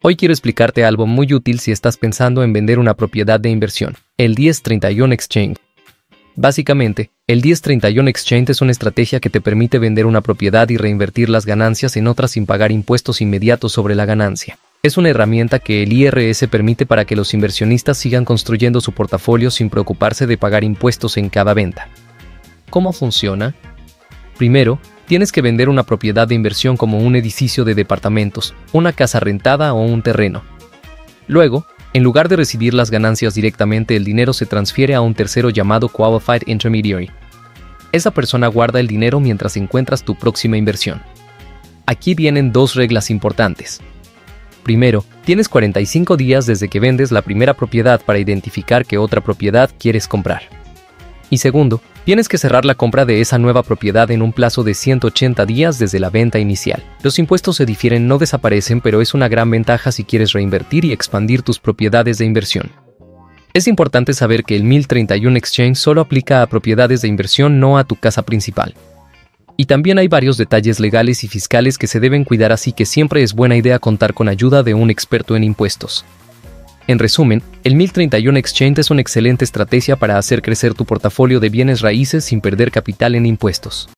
Hoy quiero explicarte algo muy útil si estás pensando en vender una propiedad de inversión, el 1031 Exchange. Básicamente, el 1031 Exchange es una estrategia que te permite vender una propiedad y reinvertir las ganancias en otra sin pagar impuestos inmediatos sobre la ganancia. Es una herramienta que el IRS permite para que los inversionistas sigan construyendo su portafolio sin preocuparse de pagar impuestos en cada venta. ¿Cómo funciona? Primero, tienes que vender una propiedad de inversión como un edificio de departamentos, una casa rentada o un terreno. Luego, en lugar de recibir las ganancias directamente, el dinero se transfiere a un tercero llamado Qualified Intermediary. Esa persona guarda el dinero mientras encuentras tu próxima inversión. Aquí vienen dos reglas importantes. Primero, tienes 45 días desde que vendes la primera propiedad para identificar qué otra propiedad quieres comprar. Y segundo, tienes que cerrar la compra de esa nueva propiedad en un plazo de 180 días desde la venta inicial. Los impuestos se difieren, no desaparecen, pero es una gran ventaja si quieres reinvertir y expandir tus propiedades de inversión. Es importante saber que el 1031 Exchange solo aplica a propiedades de inversión, no a tu casa principal. Y también hay varios detalles legales y fiscales que se deben cuidar, así que siempre es buena idea contar con ayuda de un experto en impuestos. En resumen, el 1031 Exchange es una excelente estrategia para hacer crecer tu portafolio de bienes raíces sin perder capital en impuestos.